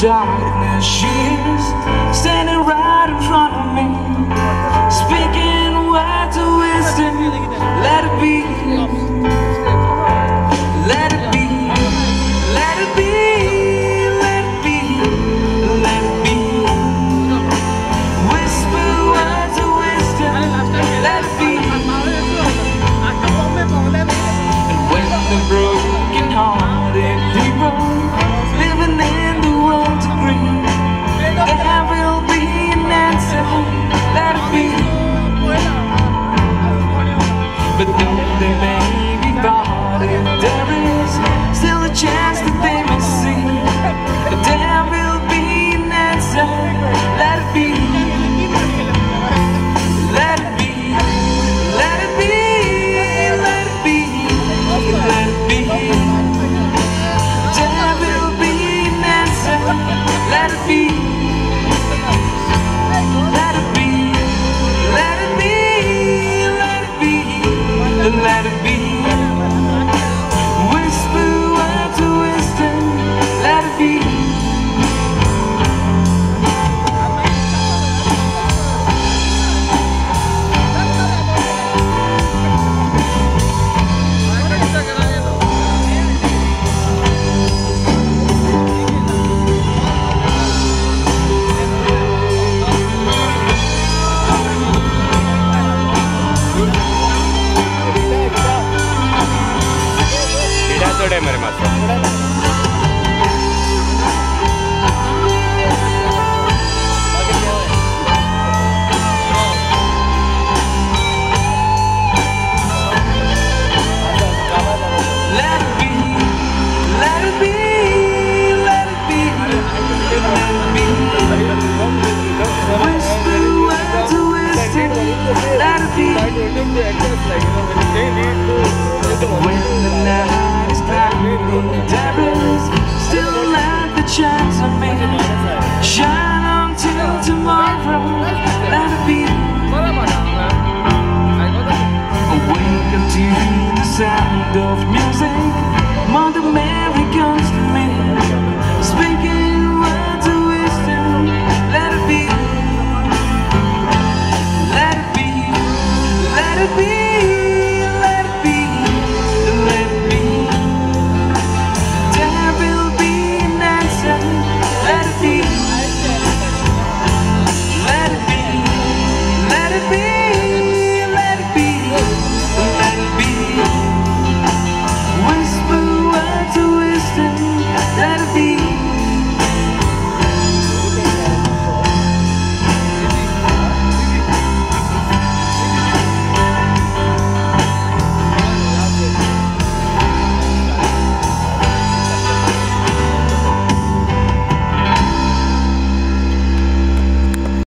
darkness, she's standing right in front of me, speaking words of wisdom. Let it be, let it be, let it be, let it be, let it be. Whisper words of wisdom. Let it be. And when the broken hearted people living in the world agree, there will be an answer. Let it be. But though they may be parted, there is still a chance that they may see. There will be an answer. Let it be. Let it be. Let it be. Let it be. Let it be. There will be an answer. Let it be. Let it be. Let it be. Let it be. Let it be. Whisper words of wisdom. Let it be. मेरे master There is still a light that shines on me. Shine on till tomorrow. Let it be. Awaken to the sound of music.